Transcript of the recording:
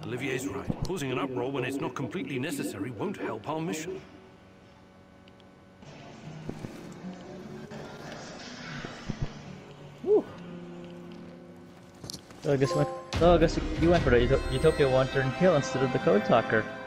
Olivier's right. Causing an uproar when it's not completely necessary won't help our mission. Woo. So I guess you went for the Utopia one turn kill instead of the Code Talker.